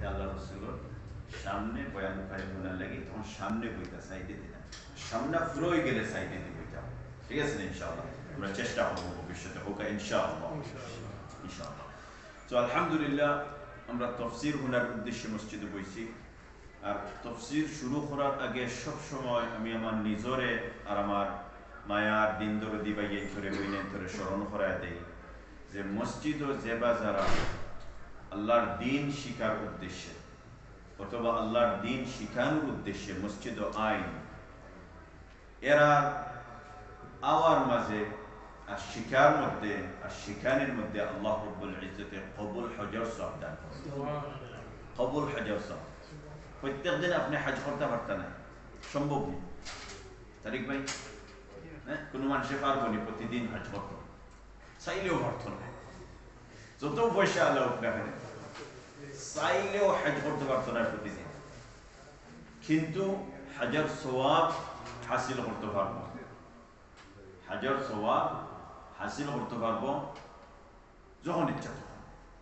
বইতে আল্লাহ রসুলের সামনে বয়ান করে বোনার লাগে, তখন সামনে বইটা সাইডে দিন, সামনে পুরোই গেলে সাইডে দিয়ে বইটা, ঠিক আছে না? ইনশাআল্লাহ আমরা চেষ্টা করবো ভবিষ্যতে হোক ইনশাআল্লাহ। ইনশাআল্লাহ। তো আলহামদুলিল্লাহ আমরা তফসির হুনার উদ্দেশ্যে মসজিদে বইছি। আর তফসির শুরু করার আগে সব সময় আমি আমার নিজরে আর আমার মায়ার দিন ধরে দিবাই ধরে বইনে ধরে স্মরণ করায় দেই যে মসজিদ ও জেবা যারা আল্লাহর দিন শিকার উদ্দেশ্যে অথবা আল্লাহর দিন শিখানোর উদ্দেশ্যে মসজিদ ও আইন এরা আওয়ার মাঝে আর শিখার মধ্যে আর শিখানের মধ্যে আল্লাহ রাব্বুল ইজ্জতে কবুল হজর সওয়াব দান করেন। কবুল হজর সওয়াব প্রত্যেক দিন আপনি হজ করতে পারতেন না, সম্ভব নেই তারিক ভাই। হ্যাঁ, কোনো মানুষে পারবো না প্রতিদিন হজ করতে, চাইলেও পারত না, যত পয়সা আল্লাহ উঠলে চাইলেও হজ করতে পারত না প্রতিদিন, কিন্তু হজর সওয়াব হাসিল করতে পারবো। হজর সওয়াব হাসিল করতে পারবো যখন ইচ্ছা তখন।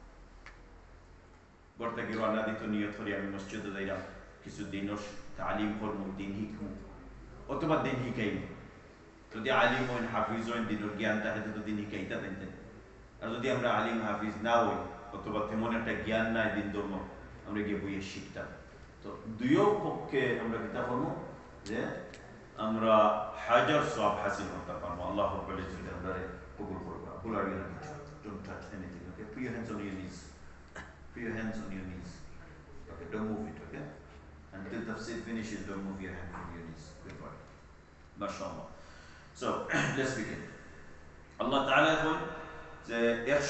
ঘর থেকে রান্না দিত নিয়ত করি আমি মসজিদে যাইলাম, কিছু দিনও তালিম করবো, দিন শিখবো অথবা দিন শিখাইব। যদি আলিম হইন হাফিজ হইন দিনের জ্ঞান থাকে তো দিন শিখাইতা দেন। আর যদি আমরা আলিম হাফিজ না হই অথবা তেমন একটা জ্ঞান নাই দিন ধর্ম, আমরা গিয়ে বইয়ে শিখতাম। তো দুইও পক্ষে আমরা কিতা করবো যে আমরা হাজার সওয়াব হাসিল করতে পারবো। আল্লাহ রাব্বুল ইজ্জত আমরা কবুল করুক। Pull out your hands. Don't touch anything. Okay, put your hands on your knees. Put your hands on your knees. Okay, don't move it. Okay, until tafsir finishes, don't move your hand from your knees. Good boy. MashaAllah. So let's begin. Allah Ta'ala يقول যে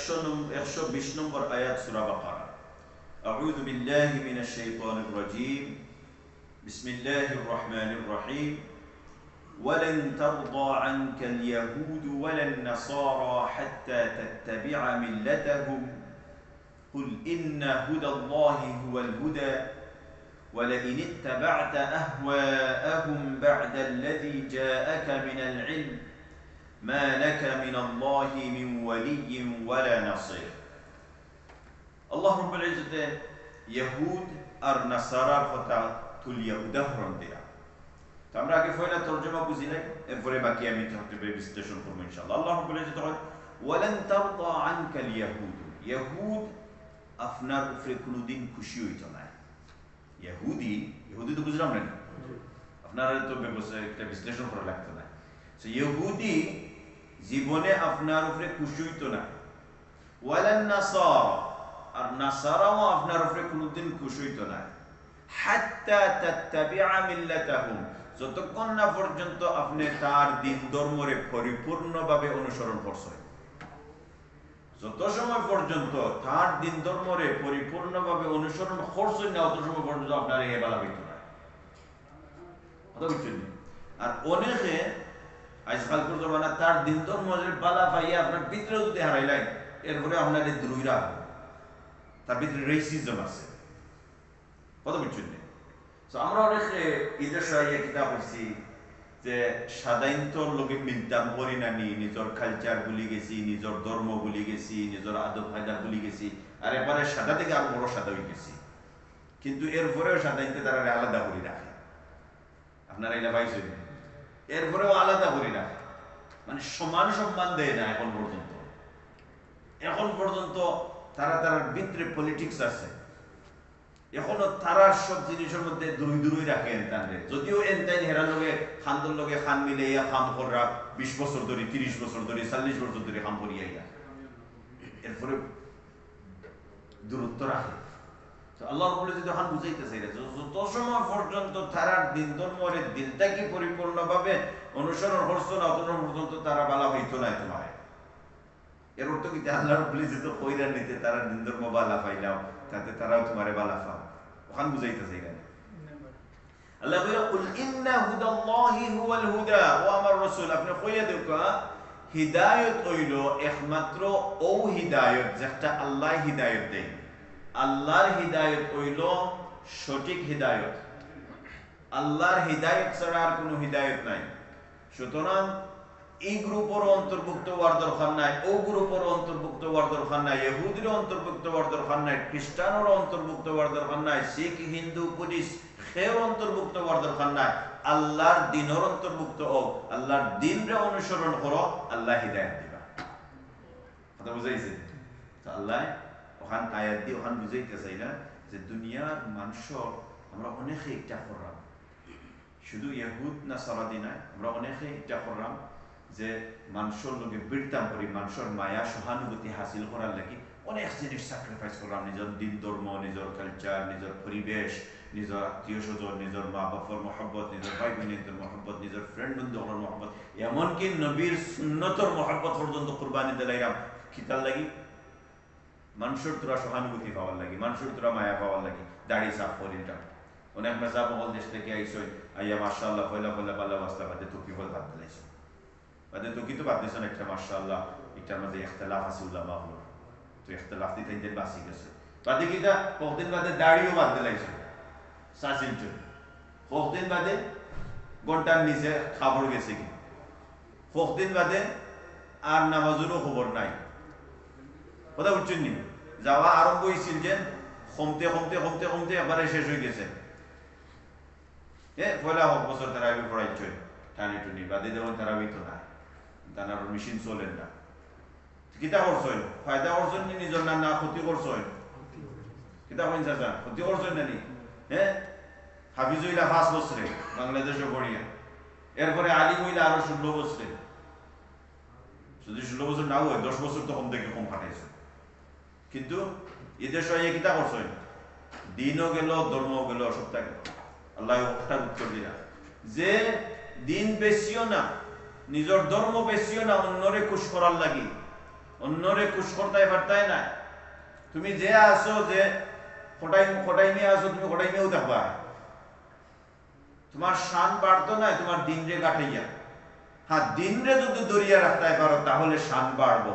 120 নম্বর আয়াত সূরা বাকারা। আউযু বিল্লাহি মিনাশ শাইতানির রাজীম। বিসমিল্লাহির রহমানির রহিম। ولن ترضى عنك اليهود ولا النصارى حتى تتبع ملتهم قل إن هدى الله هو الهدى ولئن اتبعت أهواءهم بعد الذي جاءك من العلم ما لك من الله من ولي ولا نصير. الله رب العزة يهود النصارى কথা তুলিয়া উদাহরণ দেয়া। আমরা আগে ফয়লা তরজমা বুঝি নাই, এরপরে বাকি আমি বিশ্লেষণ করবো ইনশাআল্লাহ। আল্লাহ রাব্বুল ইজ্জত বলেন ওয়ালান তারদা আনকাল ইয়াহুদ, ইয়াহুদ আপনার উপরে কোনোদিন খুশি হইতো না। ইহুদি তো বুঝলাম না, আপনারা তো একটা বিশ্লেষণ করা লাগতো না। ইহুদি জীবনে আপনার উপরে খুশি হইতো না। ওয়ালান নাসারা, আর নাসারাও আপনার উপরে কোনোদিন খুশি হইতো না। হাত্তা তাত্তাবিআ মিল্লাতাহুম, যতক্ষণ না পর্যন্ত আপনি তার দিন ধর্মরে পরিপূর্ণভাবে অনুসরণ করছেন। যত সময় পর্যন্ত তার দিন ধর্মরে পরিপূর্ণভাবে অনুসরণ করছেন না, অত সময় পর্যন্ত আপনার এ বালা হইতো না। আর অনেকে আজকাল জমানা তার দিন ধর্মের বালা পাইয়া আপনার ভিতরে যদি হারাইলেন, এরপরে আপনার দ্রুইরা তার ভিতরে রেসিজম আছে। কত বুঝছেন? আমরা অনেকে ঈদের সময় কিতাব পড়ছি যে সাধারণত লোকে মিলতাম করি নানি, নিজের কালচার ভুলি গেছি, নিজের ধর্ম ভুলি গেছি, নিজের আদব কায়দা ভুলি গেছি, আর এবারে সাদা থেকে আরো বড় সাদা হয়ে গেছি। কিন্তু এরপরেও সাধারণত তারা আলাদা করে রাখে। আপনারা এটা পাইছেন? এরপরেও আলাদা করে রাখে, মানে সমান সম্মান দেয় না এখন পর্যন্ত। এখন পর্যন্ত তারা তার ভিতরে পলিটিক্স আছে, এখনো তারা সব জিনিসের মধ্যে দূরই রাখেন তাদের। যদিও এনতাইন হেরার লগে খানদের লগে খান মিলে ইয়া কাম করা 20 বছর ধরে, 30 বছর ধরে, 40 বছর ধরে কাম করিয়া ইয়া, এরপরে দূরত্ব রাখে। তো আল্লাহ রাব্বুল ইজ্জত যখন বুঝাইতেছে যত সময় পর্যন্ত তারা দিন ধর্মের দিলটাকে পরিপূর্ণভাবে অনুসরণ করছো না, তত পর্যন্ত তারা বালা হইতো না তোমার। এর অর্থ কি আল্লাহ রাব্বুল ইজ্জত কইরা নিতে তারা দিন ধর্ম বালা পাইলাও, তাতে তারাও তোমারে বালা পাও, ওখান বুঝাইতেছে এখানে। আল্লাহ কইরা কুল ইন্না হুদাল্লাহি হুয়াল হুদা, ও আমার রাসূল আপনি কইয়া দেওকা হিদায়াত হইল একমাত্র ও হিদায়াত যেটা আল্লাহ হিদায়াত দেয়। আল্লাহর হিদায়াত হইল সঠিক হিদায়াত, আল্লাহর হিদায়াত ছাড়া আর কোনো হিদায়াত নাই। সুতরাং এই গ্রুপের অন্তর্ভুক্ত হওয়ার দরকার নাই, ও গ্রুপের অন্তর্ভুক্ত হওয়ার দরকার নাই, ইহুদির অন্তর্ভুক্ত হওয়ার দরকার নাই, খ্রিস্টানের অন্তর্ভুক্ত হওয়ার দরকার নাই, শিখ হিন্দু পুলিশ সেও অন্তর্ভুক্ত হওয়ার দরকার নাই। আল্লাহর দিনের অন্তর্ভুক্ত হোক, আল্লাহর দিনরে অনুসরণ করো, আল্লাহ হিদায়াত দিবা। কথা বুঝাইছে? আল্লাহ ওখান আয়াত দিয়ে ওখান বুঝাইতে চাই না যে দুনিয়ার মানুষ আমরা অনেকে ইচ্ছা করলাম, শুধু ইহুদ না সারাদি নাই, আমরা অনেকে ইচ্ছা করলাম যে মানুষের লোকে বৃত্তাম করি, মানুষের মায়া সহানুভূতি হাসিল করার লাগি অনেক জিনিস স্যাক্রিফাইস করলাম, নিজের দিন ধর্ম, নিজের কালচার, নিজের পরিবেশ, নিজের আত্মীয় স্বজন, নিজের মা বাবার মহব্বত, নিজের ভাই বোনের মহব্বত, নিজের ফ্রেন্ড বন্ধুগুলোর মহব্বত, এমনকি নবীর সুন্নতর মহব্বত পর্যন্ত কুরবানি দিলাইরাম। খিতার লাগি মানুষের তোরা সহানুভূতি পাওয়ার লাগি, মানুষের তোরা মায়া পাওয়ার লাগি দাড়ি সাফ করিলাম। অনেক মেজা মহল দেশ থেকে আইসই, আইয়া মাশাআল্লাহ পয়লা পয়লা পাল্লা বাস্তা বাদে টুকি বল বাদ দিলাইছো, বাদে টুকি তো বাদ দিয়েছেন একটা মাশাআল্লাহ, এটার মধ্যে ইখতিলাফ আছে উলামা হলো, তো ইখতিলাফ দিতে ইনদের বাসি গেছে, বাদে কিটা কতদিন বাদে দাড়িও বাদ দিলাইছো সাসিন চল, কতদিন বাদে ঘন্টার নিচে খাবার গেছে কি, কতদিন বাদে আর নামাজেরও খবর নাই। কথা বুঝছেন নি? যাওয়া আরম্ভ হয়েছিল যে কমতে কমতে কমতে কমতে একবারে শেষ হয়ে গেছে। পয়লা হোক বছর তারাবি পড়াইছে টানি টুনি, বাদে যেমন তারাবি তো নাই, তার মেশিন চলেন না। কিতা করছেন? ফায়দা করছেন নি নিজের না, না ক্ষতি করছেন? কিতা কইন চাচা, ক্ষতি করছেন না নি? হাফিজ হইলা 5 বছরে বাংলাদেশে পড়িয়া, এরপরে আলিম হইলা আরো 16 বছরে, যদি 16 বছর না হয় 10 বছর তো কম থেকে কম কাটাইছে। কিন্তু এদের সবাই কিতা করছেন? দিনও গেল, ধর্মও গেল, সপ্তাহ গেল। আল্লাহ ওটার উত্তর দিলা যে দিন বেশিও না, নিজের ধর্ম বেশিও না, অন্যরে খুশ করার লাগি, অন্যরে খুশ করতে পারতাই না। তুমি যে আসো, যে খটাই নিয়ে আসো, তুমি খটাই নিয়েও দেখবা তোমার শান বাড়তো না, তোমার দিন রে কাটাইয়া। হ্যাঁ, দিন রে যদি দরিয়া রাখতে পারো তাহলে শান বাড়বো,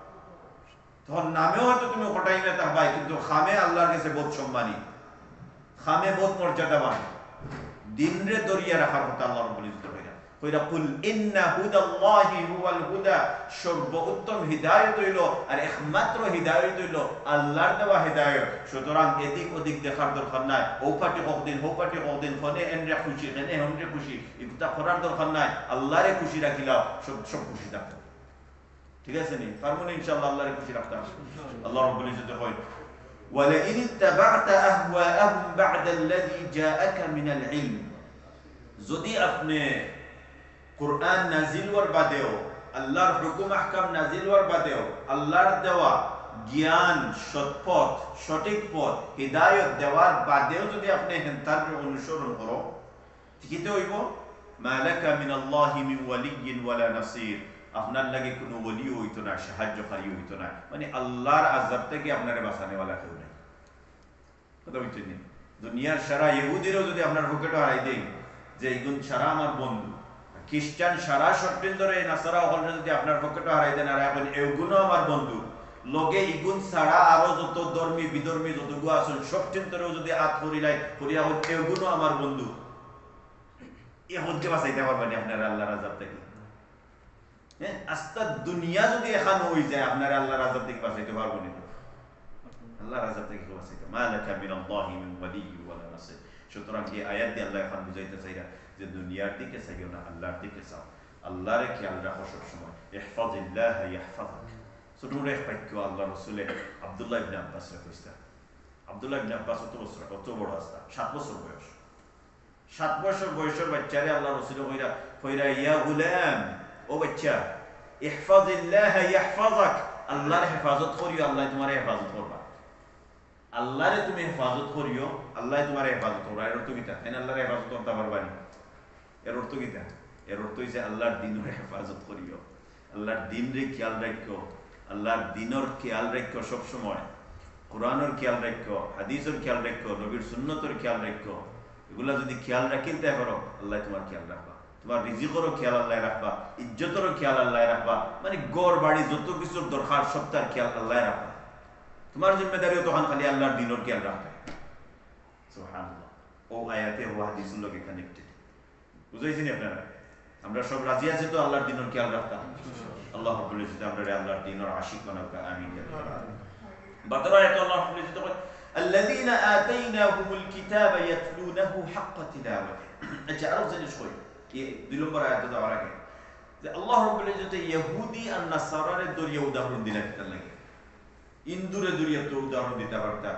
তখন নামেও হয়তো তুমি খটাই না থাকবাই, কিন্তু খামে আল্লাহর কাছে বহুত সম্মানী, খামে বহুত মর্যাদাবান। দিন রে দরিয়া রাখার কথা আল্লাহ রাব্বুল ইজ্জত কইরা কুল ইন্না হুদাল্লাহি হুয়াল হুদা, সর্বোত্তম হিদায়াত হইল আর একমাত্র হিদায়াত হইল আল্লাহর দেওয়া হিদায়াত। সুতরাং এদিক ওদিক দেখার দরকার নাই, ও পাটি কতদিন হো পাটি কতদিন, ফনে এনরে খুশি এনে হনরে খুশি, ইফতা করার দরকার নাই। আল্লাহরে খুশি রাখিলাও, সব খুশি থাকতো। ঠিক আছে নি? পারবো না ইনশাআল্লাহ আল্লাহরে খুশি রাখতে। আল্লাহ রাব্বুল ইজ্জত কয় ওয়ালাইন ইত্তাবা'তা আহওয়াআহুম বা'দা আল্লাযী জাআকা মিনাল ইলম, যদি আপনি কুরআন নাজিল হওয়ার বাদেও, আল্লাহর হুকুম আহকাম নাজিল হওয়ার বাদেও, আল্লাহর দেওয়া জ্ঞান, সৎপথ, সঠিক পথ, হিদায়াত দেওয়ার বাদেও যদি আপনি তার অনুসরণ করো, ঠিকই হইব মালাকা মিনাল্লাহি মিন ওয়ালিয়্যিন ওয়ালা নাসির, আপনার লাগে কোনো ওলি হইতো না, সাহায্যকারী হইতো না, মানে আল্লাহর আযাব থেকে আপনারে বাঁচানেওয়ালা কেউ নাই। কথা বুঝছেন? দুনিয়ার সারা ইহুদিরও যদি আপনার পকেটে হারাই দেই যে এইগুন সারা আমার বন্ধু, খ্রিস্টান সারা সত্রিন ধরে নাসারা হলে যদি আপনার পকেটে হারাই দেন আর এখন এগুনও আমার বন্ধু, লগে ইগুন ছাড়া আরো যত ধর্মী বিধর্মী যতগুলো আছেন সত্রিন ধরেও যদি হাত করিলাই করিয়া হল এগুনও আমার বন্ধু, এগুনকে বাঁচাইতে পারবেন আপনার আল্লাহর আযাব থেকে? আস্তা দুনিয়া যদি এখানে হয়ে যায় আপনার আল্লাহর আযাব থেকে বাঁচাইতে পারবো না, আল্লাহর আযাব থেকে বাঁচাইতে মালাকা মিনাল্লাহি মিন ওয়ালিয়্যিন ওয়ালা নাসির। সুতরাং এই আয়াত দিয়ে আল্লাহ এখন বুঝাইতে চাইরা যে দুনিয়ার দিকে চাইও না, আল্লাহর দিকে চাও, আল্লাহরে খেয়াল রাখো সবসময়। ইহফাজিল্লাহ ইয়াহফাযুক, ছোটরে বাক্য আল্লাহ রাসূল আব্দুল্লাহ ইবনে আব্বাস কইছে। আব্দুল্লাহ ইবনে আব্বাস কত বড় আসতা, 7 বছর বয়স, 7 বছর বয়সের বাচ্চারে আল্লাহ রাসূল কইরা ইয়া গুলাম, ও বাচ্চা, ইহফাজিল্লাহ ইয়াহফাযুক, আল্লাহর হেফাজত করিও, আল্লাহ তোমার হেফাজত করবা। আল্লাহরে তুমি হেফাজত করিও, আল্লাহ তোমার হেফাজত করবা। এর অর্থ কিতা? আল্লাহর হেফাজত করতে পারবানি, এর অর্থ কিতা? এর অর্থ হইছে আল্লাহর দিনের হেফাজত করিও, আল্লাহর দিন রে খেয়াল রাখো, আল্লাহর দিনের খেয়াল রাখো সব সময়, কোরআনের খেয়াল রাখো, হাদিসের খেয়াল রাখো, নবীর সুন্নতের খেয়াল রাখো। এগুলা যদি খেয়াল রাখিতে পারো আল্লাহ তোমার খেয়াল রাখবা, তোমার রিজিকেরও খেয়াল আল্লাহ রাখবা, ইজ্জতেরও খেয়াল আল্লাহ রাখবা, মানে গড় বাড়ি যত কিছুর দরকার সব তার খেয়াল আল্লাহ রাখবা। তোমার জিম্মেদারিও তখন খালি আল্লাহর দিনের খেয়াল রাখবে। সুবহানাল্লাহ। ও আয়াতে ও হাদিসের লগে কানেক্টেড, বুঝাইছেন আপনারা? আমরা সব রাজি আছি তো আল্লাহর দিনের খেয়াল রাখতাম আল্লাহ রাব্বুল ইজ্জত আমরা আল্লাহর দিনের আশিক বানাও আমিন বাদরা এত আল্লাহ রাব্বুল ইজ্জত الذين آتيناهم الكتاب يتلونه حق تلاوته আচ্ছা আরো জিনিস কই দুই নম্বর আয়াতে যাওয়ার আগে যে আল্লাহ রাব্বুল ইজ্জত ইহুদি আর নাসারার দরিয়া উদাহরণ দিলেন তার লাগে ইন্দুরে দরিয়া তো উদাহরণ দিতে পারতা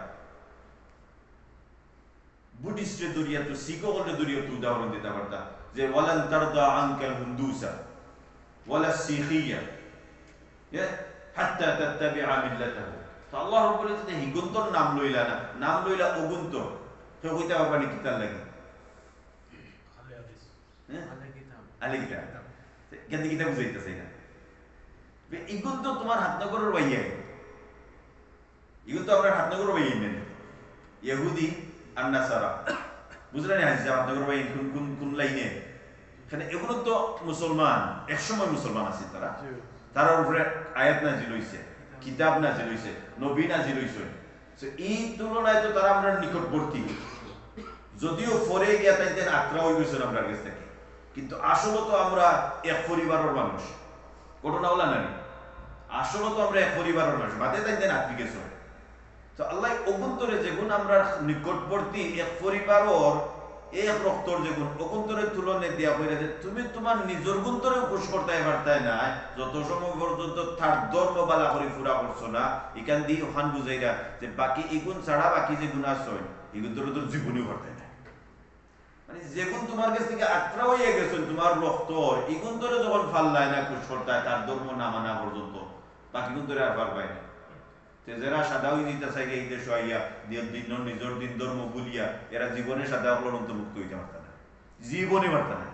বুদ্ধিস্টের দরিয়া তো শিখকদের দরিয়া তো উদাহরণ দিতে পারতা যে ওয়ালান তারদা আনকাল হুন্দুসা ওয়ালা সিখিয়া হাত্তা তাত্তাবিআ মিল্লাতাহু তো আল্লাহ রাব্বুল ইজ্জত হিগুন্তর নাম লইলা না নাম লইলা অগুন্ত তো কইতে পারবানি কি তার লাগে আলে হাদিস আলে কিতাব কেন কিতাব বুঝাইতেছে না ইগুন তো তোমার হাতনগরের বাইয়া ইগুন তো আমরা হাতনগরের বাইয়া নেন ইহুদি আর নাসারা বুঝলেন হাদিস হাতনগরের বাইয়া কোন কোন কোন লাইনে এখানে এগুলো তো মুসলমান একসময় মুসলমান আছে তারা উপরে আয়াত নাজিল হইছে কিতাব নাজিল হইছে নবী নাজিল হইছে সো এই তুলনায় তো তারা আমরা নিকটবর্তী যদিও পরে গিয়া তাইদের আত্রা হই গেছে আমরা কাছ থেকে কিন্তু আসলে তো আমরা এক পরিবারের মানুষ ঘটনা হলা না আসলে তো আমরা এক পরিবারের মানুষ বাদে তাইদের আত্মি গেছে তো আল্লাহ অভ্যন্তরে যেগুন আমরা নিকটবর্তী এক পরিবারের এক রক্তর যেগুন অভ্যন্তরের তুলনায় দেওয়া হয়ে যে তুমি তোমার নিজের গুন্তরে উপোস করতে পারতাই না যত সময় পর্যন্ত তার ধর্ম বালা করে পুরা করছো না এখান দিয়ে ওখান বুঝাইরা যে বাকি এগুন ছাড়া বাকি যে গুণ আছে এগুন তোর তোর জীবনই করতে না মানে যেগুন তোমার কাছ থেকে আত্রা হয়ে গেছেন তোমার রক্ত এগুন ধরে যখন ফাল্লায় না খুশ করতে তার ধর্ম না মানা পর্যন্ত বাকি গুণ ধরে আর পারবাই না যারা সাদা হয়ে দিতে চাই এই দেশ আইয়া নিজের দিন ধর্ম বলিয়া এরা জীবনে সাদা হল অন্তর্ভুক্ত হইতে পারত না জীবনে পারত না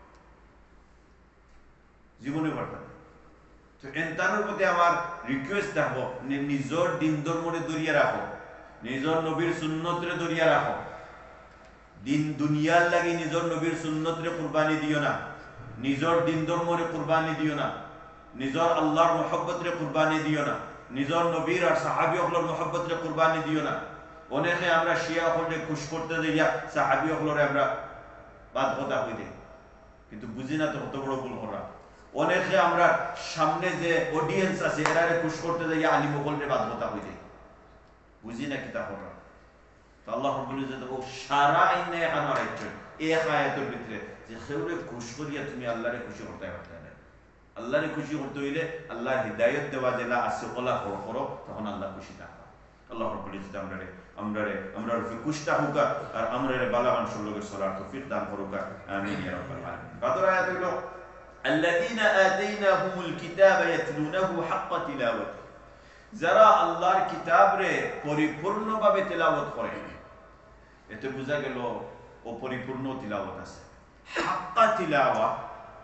জীবনে পারত না তো এন্তানোর প্রতি আমার রিকোয়েস্ট থাকবো নিজের দিন ধর্মরে দরিয়া রাখো নিজের নবীর সুন্নতরে দরিয়া রাখো দিন দুনিয়ার লাগি নিজের নবীর সুন্নতরে কুরবানি দিও না নিজের দিন ধর্মরে কুরবানি দিও না নিজের আল্লাহর মহব্বতরে কুরবানি দিও না নিজের নবীর আর সাহাবী হকলের মহব্বতরে কুরবানি দিও না অনেকে আমরা শিয়া হলে খুশ করতে যাইয়া সাহাবী হকলরে আমরা বাদ কথা হই দেই কিন্তু বুঝি না তো কত বড় ভুল করা অনেকে আমরা সামনে যে অডিয়েন্স আছে এরারে খুশ করতে যাইয়া আলিম হকলরে বাদ কথা হই দেই বুঝি না কিতা করা তো আল্লাহ রাব্বুল ইজ্জত ও সারা আইনে এখানে রাখছে এই আয়াতের ভিতরে যে খেউরে খুশ করিয়া তুমি আল্লাহরে খুশি করতে পারতে না আল্লাহরে খুশি করতে হইলে আল্লাহর হিদায়াত দেওয়া জেলা আছে কলা করো তখন আল্লাহ খুশি থাকবে আল্লাহ রাব্বুল ইজ্জত আমরা খুশটা হোকা আর আমরারে বালাগান সুলগের সলাত তৌফিক দান করুকা আমিন ইয়া রাব্বাল আলামিন বাদর আয়াত হলো আল্লাযীনা আতাইনাহুমুল কিতাবা ইয়াতলুনাহু হাক্কা তিলাওয়াতি যারা আল্লাহর কিতাবরে পরিপূর্ণভাবে তেলাওয়াত করে এতে বোঝা গেল অপরিপূর্ণ তিলাওয়াত আছে হাক্কা তিলাওয়াত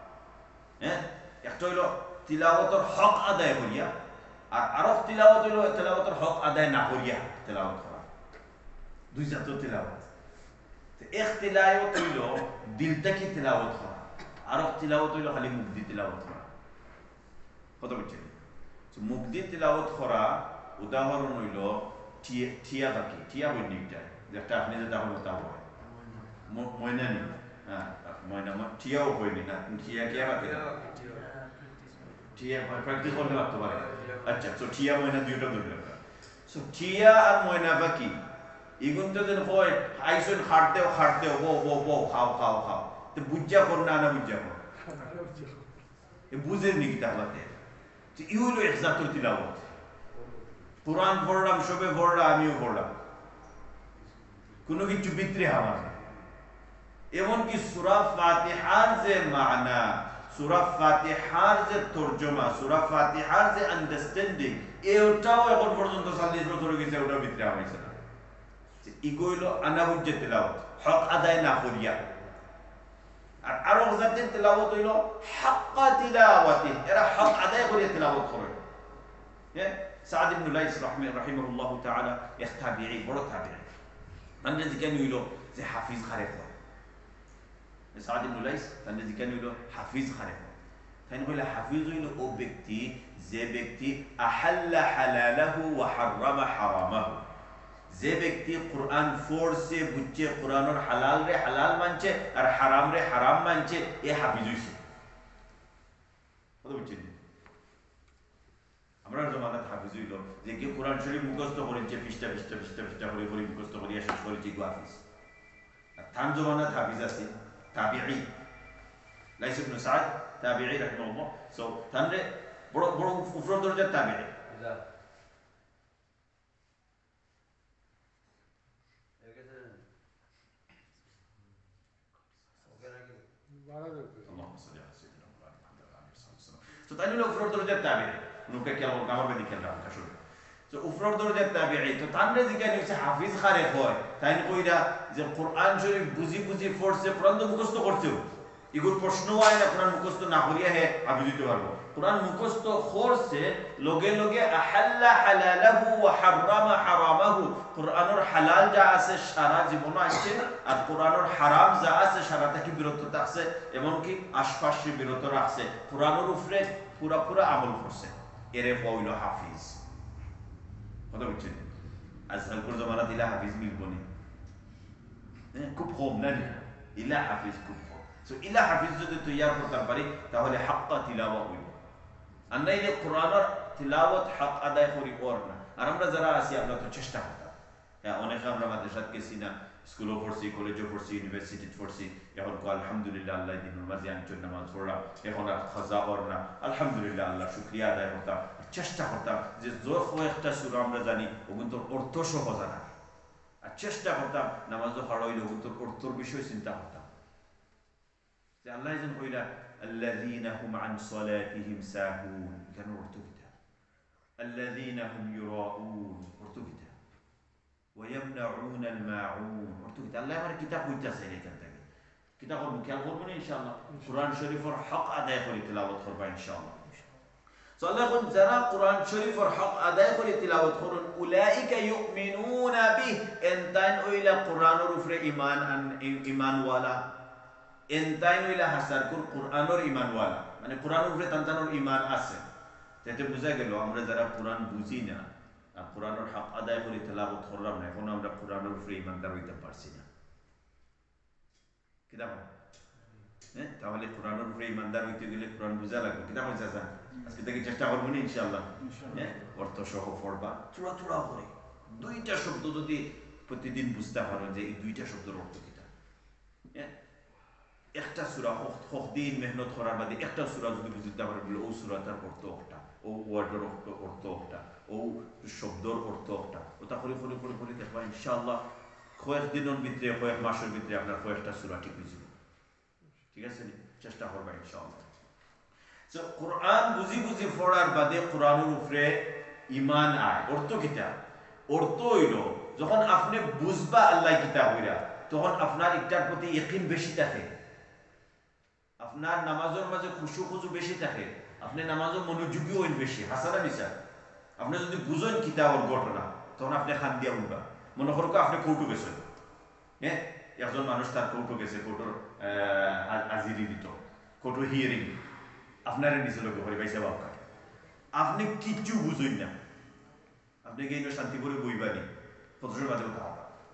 একটা হইল তিলাওয়াতের হক আদায় করিয়া আর আরো তিলাওয়াত হইল তিলাওয়াতের হক আদায় না করিয়া তিলাওয়াত করা দুই জাতের তিলাওয়াত এক তিলাওয়াত হইল দিল থেকে তিলাওয়াত করা আর এক তিলাওয়াত হইল খালি মুখ দিয়ে তিলাওয়াত করা কত বুঝছেন মুখ দিয়ে তিলাওয়াত করা উদাহরণ হইল ঠিয়া বাকি ঠিয়া বৈনিকটা যেটা আপনি যেটা হলো তা হয় ময়না নি হ্যাঁ ময়না ঠিয়াও হয়নি না ঠিয়া কে বাকি ঠিয়া প্র্যাকটিস করতে লাগতে পারে আচ্ছা তো ঠিয়া ময়না দুইটা ধরে রাখা সো ঠিয়া আর ময়না বাকি এগুন তো যেন হয় আইসন খাটতেও বো খাও তো বুঝা কর না বুঝা কর বুঝের নি কিতা হলাতে ই হইল একজাতুর তিলাওয়াত কোরআন পড়লাম সবে পড়লাম আমিও পড়লাম কোনো কিছু ভিতরে আমার এমনকি সূরা ফাতিহার যে মানা সূরা ফাতিহার যে তরজমা সূরা ফাতিহার যে আন্ডারস্ট্যান্ডিং এটাও এখন পর্যন্ত 40 বছর হয়ে গেছে ওটা ভিতরে হইছে না ইগোইল আনাবুজ্জে তেলাওয়াত হক আদায় না করিয়া আর আরো জাতের তেলাওয়াত হইল হাক্কা তিলাওয়াতি এরা হক আদায় করিয়া তেলাওয়াত করে হ্যাঁ সাদ ইবনে লাইস রাহিমাহুল্লাহ তাআলা এক তাবিঈ বড় তাবিঈ আমরা জিজ্ঞাসা হইল যে হাফিজ খারেক সাদ ইবনে লাইস আমরা জিজ্ঞাসা হইল হাফিজ খারেক তাই বলে হাফিজ হইল ও ব্যক্তি যে ব্যক্তি আহাল্লা হালালাহু ওয়া হারামা হারামাহু যে ব্যক্তি কোরআন পড়ছে বুঝছে কোরআনের হালাল রে হালাল মানছে আর হারাম রে হারাম মানছে এ হাফিজ হইছে কথা বুঝছেন আমরা জমানাত হাফিজ হইল যে কি কোরআন শরীফ মুখস্থ করেছে পৃষ্ঠা পৃষ্ঠা পৃষ্ঠা পৃষ্ঠা করে করে মুখস্থ করিয়া শেষ করেছে গো হাফিজ আর থান জমানাত হাফিজ আছে তাবিঈ লাইস ইবনে সাদ তাবিঈ রাহিমাহুল্লাহ সো থানরে বড় বড় উপর দরজার তাবিঈ So tayo na ufrod daraja tabi'i. Nuka kya ko kamar bedi kya ram kashur. So ufrod daraja tabi'i. To tanre zikani use hafiz khare khoy. Tayo ko ida je Quran sharif buzi buzi force Quran to mukhস্থ করছো। এগুলো প্রশ্ন হয় না কোরআন মুখস্থ না করিয়া হে হাফিজ দিতে পারবো। কোরআন মুখস্থ করছে লগে লগে আহাল্লা হালালাহু ওয়া হারামা হারামাহু। কোরআনের হালাল যা আছে সারা জীবন আছে আর কোরআনের হারাম যা আছে সারা থেকে বিরত থাকছে এমনকি আশপাশে বিরত রাখছে। কোরআনের উপরে পুরা পুরা আমল করছে। এরে হইল হাফিজ। কথা বুঝছেন? আজকালকার জমানা দিলা হাফিজ মিলবনি। খুব কম না ইলা হাফিজ খুব কম। সো ইলা হাফিজ যদি তৈয়ার করতে পারি তাহলে হাক্কা তিলাওয়া হইব। আর নাইলে কোরআনের তিলাওয়াত হক আদায় করি ওর না। আর আমরা যারা আছি আমরা তো চেষ্টা করতাম। হ্যাঁ অনেক আমরা মাদ্রাসাত গেছি না, স্কুলও পড়ছি, কলেজও পড়ছি, ইউনিভার্সিটি পড়ছি। এখন কো আলহামদুলিল্লাহ আল্লাহ দিনুর মাঝে আমি চোর নামাজ পড়লাম। এখন আর খাজা ওর না। আলহামদুলিল্লাহ আল্লাহ শুকরিয়া আদায় করতাম। চেষ্টা করতাম যে একটা সূরা আমরা জানি ওগুন তোর অর্থ সহ জানা। আর চেষ্টা করতাম নামাজও পড়া হইলে ওগুন তোর অর্থর বিষয় চিন্তা করতাম। যে আল্লাহ যেন কইলা আল্লাযীনা হুম আন সালাতিহিম সাহুন, কেন অর্থ কিতা? আল্লাযীনা হুম ইউরাউন, অর্থ কিতা? ওয়া ইয়ামনাউনা আল মাউন, অর্থ কিতা? আল্লাহ আমার কিতাব কইতাছে এখান থেকে কিতাব খেয়াল করবো না ইনশাআল্লাহ। কোরআন শরীফের হক আদায় করে তিলাওয়াত করবা ইনশাআল্লাহ। সো আল্লাহ কোন যারা কোরআন শরীফের হক আদায় করে তিলাওয়াত করুন উলাইকা ইউমিনুনা বিহি, এনতান ওইলা কোরআনের উপরে ঈমানওয়ালা, এনতাইন ওইলা হাসারকুর কোরআনের ঈমানওয়ালা, মানে কোরআনের উপরে তানতানোর ঈমান আছে। তাতে বোঝা গেল আমরা যারা কোরআন বুঝি না আর কোরআনের হক আদায় করে তিলাওয়াত করলাম না, এখন আমরা কোরআনের উপরে ঈমানদার হইতে পারছি না। কিতাব হ্যাঁ, তাহলে কোরআনের উপরে ঈমানদার হইতে গেলে কোরআন বুঝা লাগবে। কিতাব হইছে আজকে থেকে চেষ্টা করবো না ইনশাআল্লাহ। হ্যাঁ, অর্থ সহ পড়বা চূড়া চূড়া করে। দুইটা শব্দ যদি প্রতিদিন বুঝতে পারো যে এই দুইটা শব্দের অর্থ কিটা, হ্যাঁ একটা সূরা হক দিন মেহনত করার বাদে একটা সূরা যদি বুঝতে পারো বলে ও সূরাটার অর্থ একটা, ও ওয়ার্ডের অর্থ একটা, ও শব্দের অর্থ একটা, ওটা করে করে করে করে দেখবা ইনশাআল্লাহ কয়েক দিনের ভিতরে কয়েক মাসের ভিতরে আপনার কয়েকটা সূরা ঠিক হয়ে যাবে। ঠিক আছে, চেষ্টা করবা ইনশাআল্লাহ। সো কোরআন বুঝি বুঝি পড়ার বাদে কোরআনের উপরে ঈমান আয়। অর্থ কিতা? অর্থ হইল যখন আপনি বুঝবা আল্লাহ কিতাব হইরা তখন আপনার একটার প্রতি ইয়াকিন বেশি থাকে, আপনার নামাজের মাঝে খুশু খুশু বেশি থাকে, আপনি নামাজের মনোযোগী হইন বেশি। হাসানা মিশা আপনি যদি বুঝেন কিতাবের ঘটনা তখন আপনি খান দিয়া উঠবা। মনে করো আপনি কৌটো গেছেন, হ্যাঁ একজন মানুষ তার কৌটো গেছে, কৌটোর আজিরি দিত, কৌটো হিয়ারিং আপনার নিচে লোক হয়ে পাইছে বাপকা, আপনি কিচ্ছু বুঝুন না, আপনি গিয়ে শান্তি করে বইবানি কতজনের মাঝে কোথাও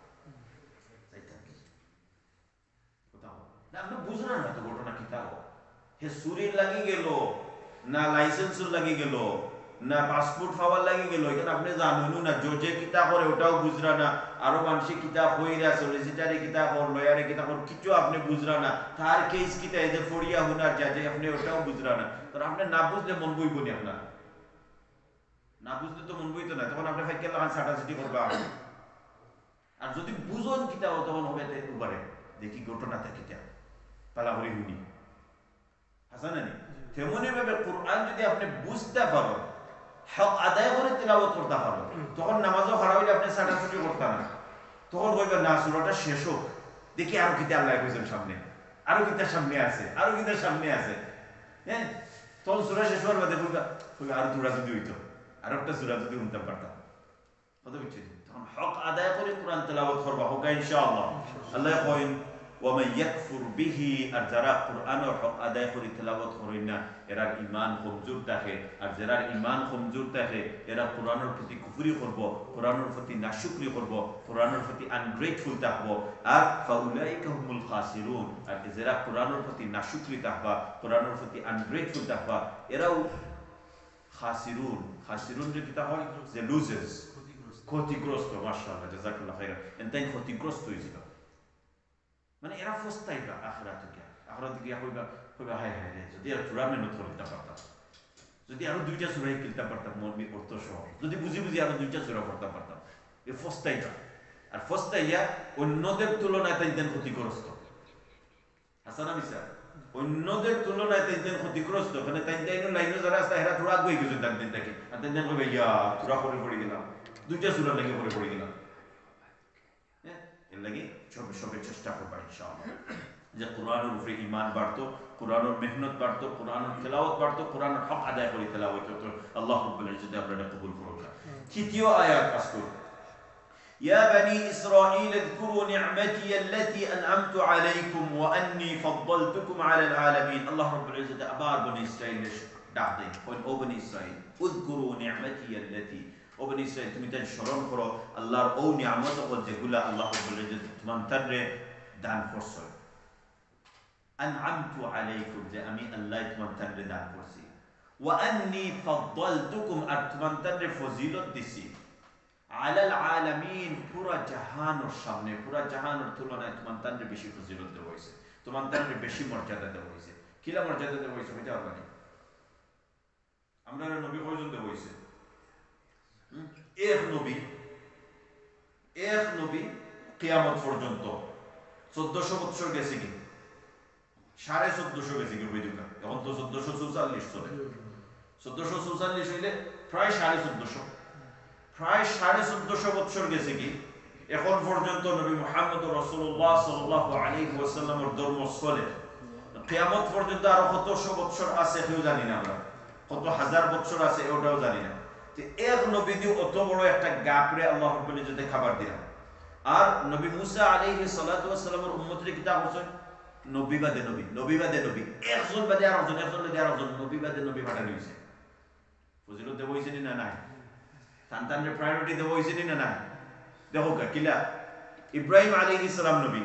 আপনি বুঝলেন না তো ঘটনা কিতাব হে সুরির লাগি গেল না লাইসেন্সের লাগি গেল না পাসপোর্ট পাওয়ার লাগি গেল, এখানে আপনি জানুন না যে কিতাব করে ওটাও বুঝরা না, আরো মানুষের কিতাব হইরা সলিসিটারি কিতাব ওর লয়ারে কিতাব ওর কিছু আপনি বুঝরা না, তার কেস কিতা এই যে ফড়িয়া হুনার যা যে আপনি ওটাও বুঝরা না। তখন আপনি না বুঝলে মন বইব নি, আপনার না বুঝলে তো মন বইতো না, তখন আপনি ফাইকে লাগান সাটাসাটি করবা। আর যদি বুঝন কিতাব তখন হবে উপরে দেখি ঘটনাটা কিতাব পালাহরি হুনি হাসানানি। তেমনি ভাবে কোরআন যদি আপনি বুঝতে পারো হক আদায় করে তিলাওয়াত করতে পারো তখন নামাজও খারাপ হইলে আপনি সাটাসাটি করতে না, তখন কইবেন না সূরাটা শেষ হোক দেখি আরো কিতা আল্লাহ কইছেন সামনে, আরো কিতা সামনে আছে, আরো কিতা সামনে আছে। হ্যাঁ, তখন সূরা শেষ হওয়ার বাদে কইবা আরো দুরা যদি হইতো, আরো একটা সূরা যদি শুনতে পারতাম। কথা বুঝছেন? তখন হক আদায় করে কোরআন তিলাওয়াত করবা হোক ইনশাআল্লাহ। আল্লাহ কইন ومن يكفر به আর যারা কোরআনের হক আদায় করে তেলাওয়াত করে না এরার ঈমান কমজোর থাকে আর যারা ঈমান কমজোর থাকে এরা কোরআনের প্রতি কুফরি করব কোরআনের প্রতি নাশুকরি করব কোরআনের প্রতি আনগ্রেটফুল থাকব আর ফাউলাইকা হুমুল খাসিরুন আর যারা কোরআনের প্রতি নাশুকরি থাকবা কোরআনের প্রতি আনগ্রেটফুল থাকবা এরাও খাসিরুন খাসিরুন যে কিতা হয় যে লুজার্স ক্ষতিগ্রস্ত মাশাআল্লাহ জাযাকাল্লাহ খাইরান এনতাই ক্ষতিগ্রস্ত হইছিল মানে এরা ফস্তাইবা আখিরাতে গিয়া কইবা হায় হায় রে যদি আর চূড়া মেহনত করতে পারতাম যদি আরো দুইটা সূরা কিনতে পারতাম মর্মী অর্থ সহ যদি বুঝি আরো দুইটা সূরা পড়তে পারতাম এ ফস্তাইবা আর ফস্তাইয়া অন্যদের তুলনায় তাইতেন ক্ষতিগ্রস্ত হাসান আমিসা অন্যদের তুলনায় তাইতেন ক্ষতিগ্রস্ত মানে তাইতেন লাইনে যারা আছে এরা চূড়া গই গেছে তাইতেন থেকে আর তাইতেন কইবা ইয়া চূড়া পড়ে গেলাম দুইটা সূরা লাগে পড়ে গেলাম এর লাগি সবে চেষ্টা করবা ইনশাআল্লাহ যে কোরআনের উপরে ঈমান বাড়তো কোরআনের মেহনত বাড়তো কোরআনের তেলাওয়াত বাড়তো কোরআনের হক আদায় করে তেলাওয়াত হতো আল্লাহ রাব্বুল ইজ্জত আপনারা কবুল করুন তৃতীয় আয়াত আসুন يا بني إسرائيل اذكروا نعمتي التي أنعمت عليكم وأني فضلتكم على العالمين الله رب العزة أبار بني إسرائيل دعدي قل بني إسرائيل اذكروا نعمتي التي ও বনি ইসরাইল তুমি তাই স্মরণ করো আল্লাহর ও নিয়ামত ও যেগুলা আল্লাহ বলে যে তোমারে দান করছো আনআমতু আলাইকুম যে আমি আল্লাহ তোমারে দান করছি ওয়া আন্নী ফাদ্দালতুকুম আর তোমারে ফজিলত দিছি আলাল আলামিন পুরা জাহানের সামনে পুরা জাহানের তুলনায় তোমারে বেশি ফজিলত দেওয়া হয়েছে তোমারে বেশি মর্যাদা দেওয়া হয়েছে কিলা মর্যাদা দেওয়া হয়েছে এটা আর মানে আমরা নবী কয়জন দেওয়া হয়েছে এক নবী কিয়ামত পর্যন্ত 1400 বছর গেছে কি 1450 গেছে কি বৈদিকা এখন তো 1444 চলে 1444 হইলে প্রায় 1450 বছর গেছে কি এখন পর্যন্ত নবী মুহাম্মদ রাসূলুল্লাহ সাল্লাল্লাহু আলাইহি ওয়াসাল্লামের ধর্ম চলে কিয়ামত পর্যন্ত আর কত বছর আছে কেউ জানি না আমরা কত হাজার বছর আছে ওটাও জানি না এক নবী দিয়ে অত বড় একটা গাপরে আল্লাহ রাব্বুল ইজ্জতে খাবার দিলেন আর নবী মুসা আলাইহিস সালাতু ওয়াস সালামের উম্মতের কিতাব হচ্ছে নবী বাদে নবী একজন বাদে আরেকজন নবী বাদে নবী পাঠানো হয়েছে ফজিলত দেব হয়েছে না নাই সন্তানের প্রায়োরিটি দেব হয়েছে না নাই দেখো কিলা ইব্রাহিম আলাইহিস সালাম নবী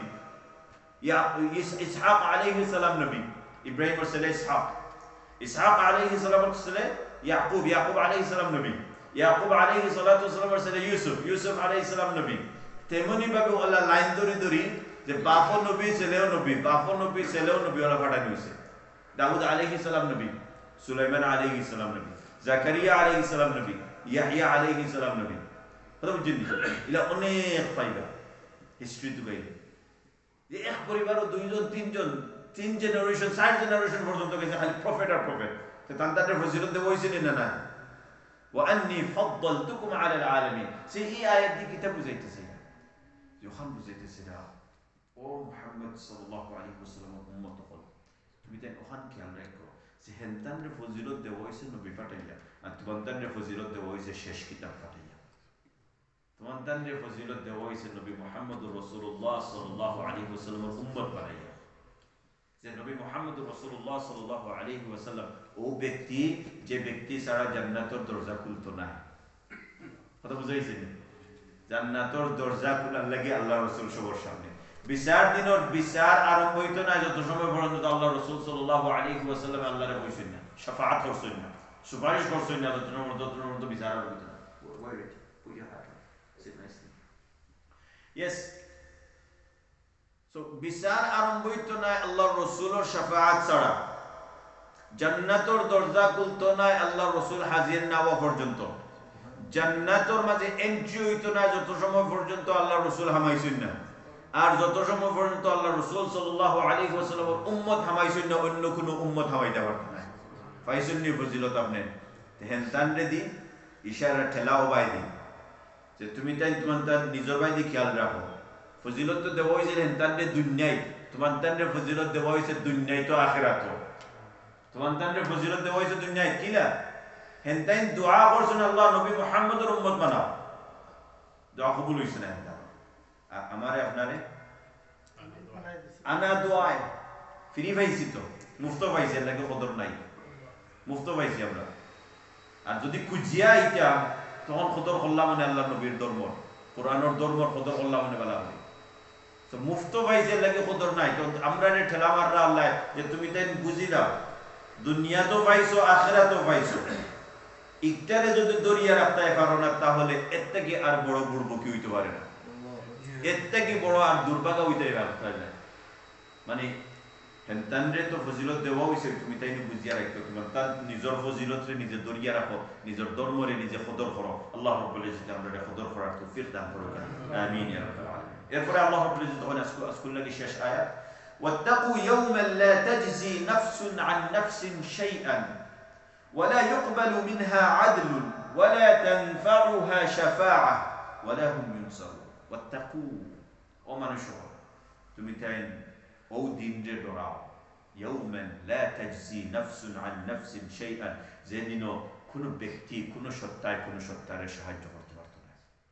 ইসহাক আলাইহিস সালাম নবী ইব্রাহিমের ছেলে ইসহাক আলাইহিস সালামের ছেলে ইয়াকুব আলাইহিস সালাম নবী ইয়াকুব আলাইহিস সালাতু ওয়াস সালামের ছেলে ইউসুফ আলাইহিস সালাম নবী তেমনি ভাবে আল্লাহ লাইন ধরি যে বাপ নবী ছেলেও নবী ওরা পাঠানো হয়েছে দাউদ আলাইহিস সালাম নবী সুলাইমান আলাইহিস সালাম নবী জাকারিয়া আলাইহিস সালাম নবী ইয়াহইয়া আলাইহিস সালাম নবী কথা বুঝছেন এলা অনেক পাইবা হিস্ট্রি তো গাইলে যে এক পরিবারও দুইজন তিন জেনারেশন 4 জেনারেশন পর্যন্ত গেছে খালি প্রফেট আর প্রফেট তাদের ফজিলত দেওয়া হয়েছে না ওয়া আন্নী ফাদ্দালতুকুম আলাল আলামিন সেই এই আয়াত দিয়ে কিতাব বুঝাইতেছে যখন বুঝাইতেছে না ও মুহাম্মদ সাল্লাল্লাহু আলাইহি ওয়াসাল্লামের উম্মত হল তুমি তাই ওখান খেয়াল রাখো যে হেনতানের ফজিলত দেওয়া হয়েছে নবী পাঠাইয়া আর তোমাদের ফজিলত দেওয়া হয়েছে শেষ কিতাব পাঠাইয়া তোমাদের ফজিলত দেওয়া হয়েছে নবী মুহাম্মদ রাসূলুল্লাহ সাল্লাল্লাহু আলাইহি ওয়াসাল্লামের উম্মত পাঠাইয়া যে নবী মুহাম্মদ রাসূলুল্লাহ সাল্লাল্লাহু আলাইহি ওয়াসাল্লাম ও ব্যক্তি যে ব্যক্তি ছাড়া জান্নাতের দরজা খুলতো না কথা বুঝাইছেন জান্নাতের দরজা খোলার লাগে আল্লাহ রাসূল সবার সামনে বিচার দিনের বিচার আরম্ভ হইতো না যত সময় পর্যন্ত আল্লাহ রাসূল সাল্লাল্লাহু আলাইহি ওয়াসাল্লাম আল্লাহরে কইছেন না শাফাআত করছেন না সুপারিশ করছেন না যত পর্যন্ত বিচার আরম্ভ হইতো না put your hat on sit nicely yes so বিচার আরম্ভ হইতো না আল্লাহর রাসূলের শাফাআত ছাড়া জান্নাতের দরজা খুলতো না আল্লাহর রাসূল হাজির না হওয়া পর্যন্ত জান্নাতের মাঝে এন্ট্রি হইতো না যত সময় পর্যন্ত আল্লাহর রাসূল হামাইছেন না আর যত সময় পর্যন্ত আল্লাহর রাসূল সাল্লাল্লাহু আলাইহি ওয়াসাল্লামের উম্মত হামাইছেন না অন্য কোনো উম্মত হামাইতে পারত না পাইছেন নি ফজিলত আপনি হেনতান রে দি ইশারা ঠেলাও বাই দি যে তুমি তাই তোমার নিজের বাই দি খেয়াল রাখো ফজিলত তো দেওয়া হয়েছে হেনতান রে দুনিয়ায় তোমার তানরে ফজিলত দেওয়া হয়েছে দুনিয়ায় তো আখিরাতও তোমার তানরে ফজিলত দেওয়া হয়েছে দুনিয়ায় কিলা হেনতাইন দোয়া করছেন আল্লাহ নবী মুহাম্মদের উম্মত বানাও দোয়া কবুল হইছে না হেনতান আর আমারে আপনারে আনা দোয়ায় ফ্রি পাইছি তো, মুফত পাইছি, এর লাগে কদর নাই, মুফত পাইছি আমরা। আর যদি খুঁজিয়া আইতাম তখন কদর করলাম মানে আল্লাহ নবীর ধর্ম, কোরআনের ধর্ম কদর করলাম মানে বলা হয়। তো মুফত পাইছে এর লাগে কদর নাই। তো আমরা ঠেলা মাররা আল্লাহ যে তুমি তাই বুঝি দাও, দুনিয়া তো পাইছো, আখিরা তো পাইছো, ইকটারে যদি দরিয়া রাখতে পারো না, তাহলে এর থেকে আর বড় বুড়বকি হইতে পারে না, এর থেকে বড় আর দুর্ভাগা হইতে পারে না। মানে হেনতানরে তো ফজিলত দেওয়া হয়েছে, তুমি তাই বুঝিয়া রাখো, তোমার তার নিজের ফজিলতরে নিজে দরিয়া রাখো, নিজের ধর্মরে নিজে কদর করো। আল্লাহ রাব্বুল ইজ্জত আমরা কদর করার তৌফিক দান করুন, আমিন ইয়া রাব্বাল আলামিন। এরপরে আল্লাহ রাব্বুল ইজ্জত তখন আজকুল লাগি শেষ আয়াত, ওয়াত্তাকু ইয়াওমান লা তাজজি নাফসুন আন নাফসিন শাইআন ولا يقبل منها عدل ولا تنفعها شفاعة ولا هم ينصرون واتقوا ومنشور تمتين او دين جدراو يوما لا تجزي نفس عن نفس شيئا زينو كونو بكتي كونو شتاي সাহায্য করতে পারত না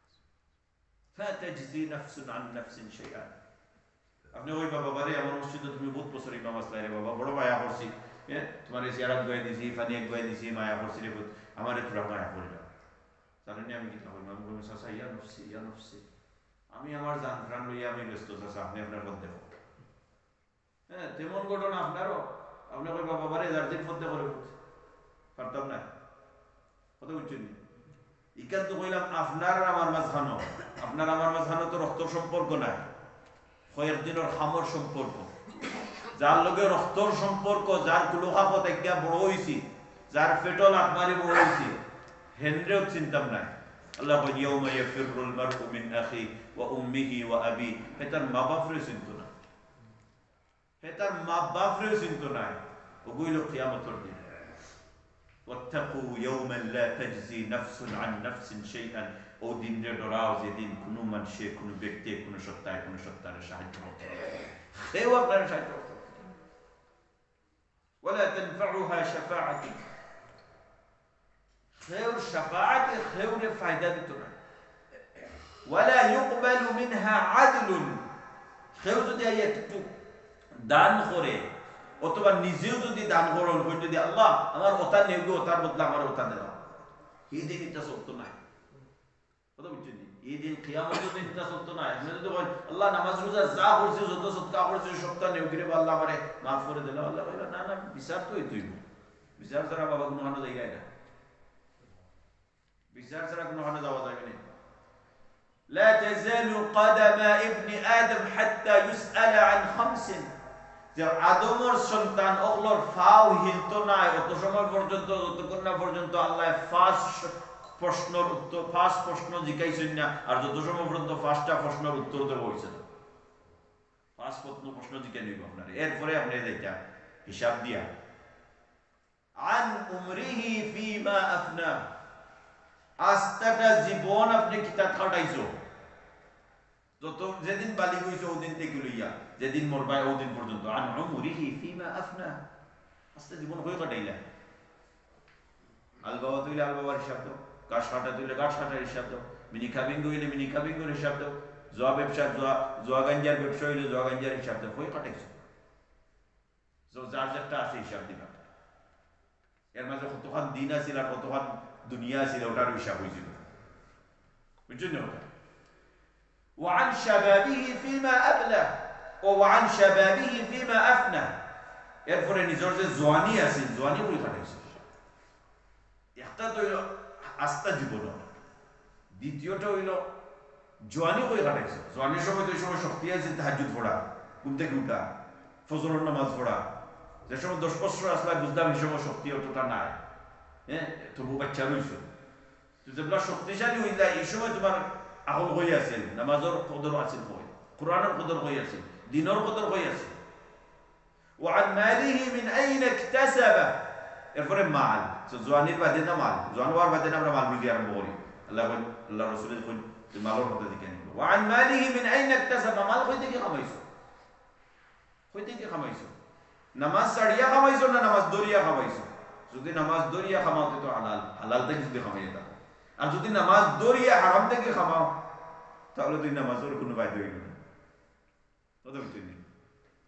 فتجزي نفس عن نفس شيئا আপনি ওই বাবা বারে আমার মসজিদে তুমি বহুত বছর ইমাম আসলাই রে বাবা, বড় মায়া করছি, তোমার জিয়ারত গয়ে দিছি, ফানিয়ে গয়ে দিছি, মায়া করছি রে, আমারে তোরা মায়া করি না জানেন আমি কি করব, আমি বলবো চাচা ইয়া নফসি, আমি আমার জান প্রাণ লইয়া আমি ব্যস্ত চাচা, আপনি আপনার পথ দেখো। হ্যাঁ, তেমন ঘটনা আপনারও, আপনি কই বাবা বারে যার দিন পথ দেখো পারতাম না, কথা বুঝছেন? ইকান তো কইলাম আপনার আর আমার মাঝখানো, আপনার আমার মাঝখানো তো রক্ত সম্পর্ক নাই, কয়েকদিনের খামর সম্পর্ক, যার লগে রক্তর সম্পর্ক, যার কুলুখাপত একটা বড় হইছি, যার পেটল আকমারি বড় হইছি, হেনরেও চিন্তাম নাই। আল্লাহ কই ইয়াউমা ইয়াফিরুল মারউ মিন আখি ওয়া উম্মিহি ওয়া আবি, হেতার মা বাপরে চিন্ত না, হেতার মা বাপরে চিন্ত নাই, ওগুলো কিয়ামতের দিন। ওয়াত্তাকু ইয়াউমান লা তাজজি নাফসুন আন নাফসিন শাইআন, ও দিনরে ডরাও যেদিন কোনো মানুষে, কোনো ব্যক্তি, কোনো সত্তারে সাহায্য করতে পারবে না, সেও আপনার সাহায্য করতে পারবে না। ওয়ালা তানফাউহা শাফাআতু, খেউর শাফাআত, খেউরে ফায়দা দিত না। ওয়ালা ইউকবালু মিনহা আদলুন, খেউ যদি একটু দান করে অথবা নিজেও যদি দান করেন, যদি আল্লাহ আমার ওটা নেব, ওটার বদলে আমার ওটা দিলাম, এই দিন এটা সত্য নাই, কথা বুঝছেন? এই দিন কিয়ামতের দিন এটা সত্য নাই। আপনি যদি বলেন আল্লাহ নামাজ রোজা যা করছি, যত সদকা করছি সবটা নেও কিরে, আল্লাহ আমারে মাফ করে দিল, আল্লাহ কইলা না না, বিচার তো তুই, বিচার ছাড়া বাবা কোনো হানো জায়গায় না, বিচার ছাড়া কোনো হানো যাওয়া যাবে না। لا تزال قدم ابن آدم حتى يسأل عن خمس, যে আদমের সন্তান ওগুলোর ফাও হিলত নাই অত সময় পর্যন্ত, যতক্ষণ না পর্যন্ত আল্লাহ ফার্স্ট প্রশ্ন জিজ্ঞাসেন না, আর যত সময় পর্যন্ত ফার্স্টটা প্রশ্নের উত্তর দেব হয়েছে না, ফার্স্ট প্রশ্ন জিজ্ঞাসা নিব আপনার, এরপরে আপনি যাইতা হিসাব দিয়া আন উমরিহি ফিমা আফনা, আস্তাটা জীবন আপনি কিতা খাটাইছো, যত যেদিন বালিগ হইছো ওদিন থেকে লইয়া যেদিন মরবাই ওদিন পর্যন্ত, আন উমরিহি ফিমা আফনা, আস্তে জীবন হয়ে কাটাইলা। আল বাবা তুইলে আল বাবার হিসাব দাও, গাছ কাটা তুইলে গাছ কাটার হিসাব দাও, মিনি কাবিং হইলে মিনি কাবিংয়ের হিসাব দাও, জোয়া ব্যবসা জোয়া গাঞ্জার ব্যবসা হইলে জোয়া গাঞ্জার হিসাব দাও, হয়ে কাটাইছো। যার যারটা আছে হিসাব দিবা, এর মাঝে কতক্ষণ দিন আছিল আর কতক্ষণ দুনিয়া আছিল ওটার হিসাব হয়েছিল, বুঝছেন না? ওটা وعن شبابه فيما أبلى وعن شبابه فيما أفنى, এরপরে নিজের যে জওয়ানি আছে, জওয়ানি করে কাটাইছে, একটা তো হইল আস্থা জীবন, দ্বিতীয়টা হইল জওয়ানি করে কাটাইছে। জওয়ানির সময় তো এই সময় শক্তি আছে তাহাজ্জুদ পড়া, ঘুম থেকে উঠা, ফজরের নামাজ পড়া, যে সময় 10 বছর আসলে বুঝলাম এই সময় শক্তি অতটা নাই, হ্যাঁ তবু বাচ্চা রইছ, যেগুলা শক্তিশালী হইলা এই সময় তোমার আকল হয়ে আছে, নামাজের কদর আছে, কোরআনের কদর হয়ে আছে, দিনের কদর হয়ে আছে। وعن ماله من أين اكتسب, এরপরে মাল, জওয়ানির বাদে না মাল, জওয়ান হওয়ার বাদে আমরা মাল বুঝি আরম্ভ করি, আল্লাহ রাসূলের কই মালের কথা দিকে নিব। وعن ماله من أين اكتسب, মাল কই থেকে কামাইছো, কই থেকে কামাইছো, নামাজ ছাড়িয়া কামাইছো না নামাজ দরিয়া কামাইছো? যদি নামাজ দরিয়া কামাও তো হালাল, হালাল থেকে যদি কামাই দাও, আর যদি নামাজ দরিয়া হারাম থেকে কামাও তাহলে তুই নামাজের কোনো ফায়দা হইল না, কথা বুঝছেন?